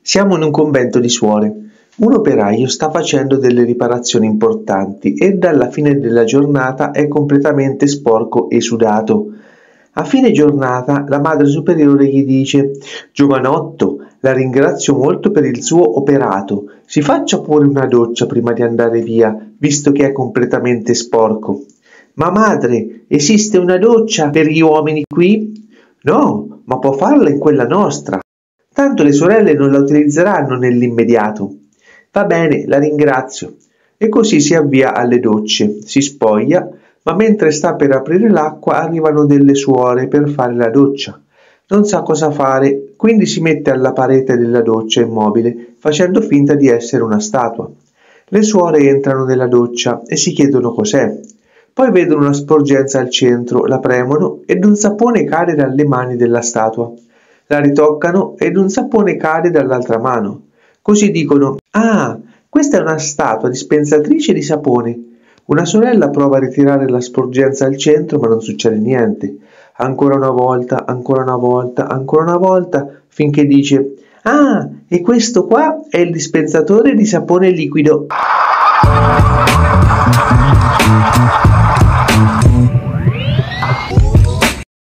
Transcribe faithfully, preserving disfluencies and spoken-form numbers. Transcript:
Siamo in un convento di suore. Un operaio sta facendo delle riparazioni importanti e dalla fine della giornata è completamente sporco e sudato. A fine giornata la madre superiore gli dice: «Giovanotto, la ringrazio molto per il suo operato. Si faccia pure una doccia prima di andare via, visto che è completamente sporco». «Ma madre, esiste una doccia per gli uomini qui?» «No, ma può farla in quella nostra. Tanto le sorelle non la utilizzeranno nell'immediato». «Va bene, la ringrazio». E così si avvia alle docce, si spoglia, ma mentre sta per aprire l'acqua arrivano delle suore per fare la doccia. Non sa cosa fare, quindi si mette alla parete della doccia immobile, facendo finta di essere una statua. Le suore entrano nella doccia e si chiedono cos'è. Poi vedono una sporgenza al centro, la premono ed un sapone cade dalle mani della statua. La ritoccano ed un sapone cade dall'altra mano. Così dicono: «Ah, questa è una statua dispensatrice di sapone». Una sorella prova a ritirare la sporgenza al centro, ma non succede niente. Ancora una volta, ancora una volta, ancora una volta, finché dice: «Ah, e questo qua è il dispensatore di sapone liquido».